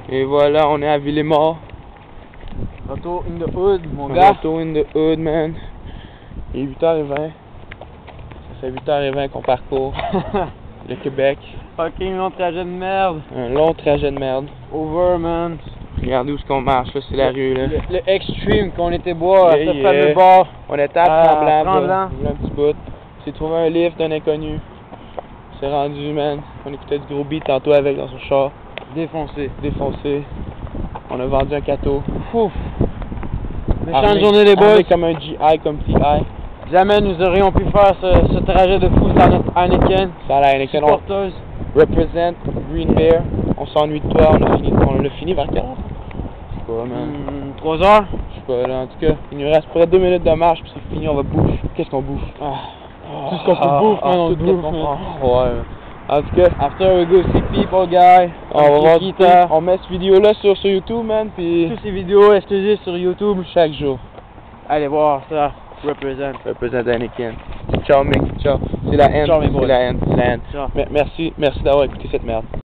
Et voilà, on est à Villemort. Retour in the hood, mon gars. Retour in the hood, man. Il est 8h20. Ça fait 8h20 qu'on parcourt le Québec. Fucking long trajet de merde. Un long trajet de merde. Over, man. Regardez où est-ce qu'on marche, là, c'est la rue, là. Le extreme qu'on était boire à Yeah, ce yeah. fameux bar. On était à Tremblant, Tremblant. là, un petit bout. J'ai trouvé un lift d'un inconnu. C'est rendu, man. On écoutait du gros beat tantôt avec dans son char. Défoncé. Défoncé. On a vendu un cateau. Ouf. Méchante Armé- journée les boys. armé comme un GI, comme TI. Jamais nous aurions pu faire ce trajet de fou sans notre Heineken. Ça a la Heineken. On Supporteuse. represent Green Bear. On s'ennuie de toi. On l'a fini vers quelle heure? Je sais pas, man. 3 heures. Je sais pas, là. En tout cas, il nous reste près de 2 minutes de marche, puis c'est fini. On va bouffer. Qu'est-ce qu'on bouffe? Tout ce qu'on peut bouffer, man, on tout le ce bouffe, qu'on- man. Ouais. En tout cas, After we go see people, guys. on va voir. Chiquita. On met cette vidéo-là sur YouTube, man, puis Toutes ces vidéos exclusives sur YouTube. chaque jour. Allez voir ça. Represent. Represent Anakin. Ciao, mec. Ciao. C'est la haine. Ciao, mes boys. C'est la haine. C'est la haine. Ciao. Merci d'avoir écouté cette merde.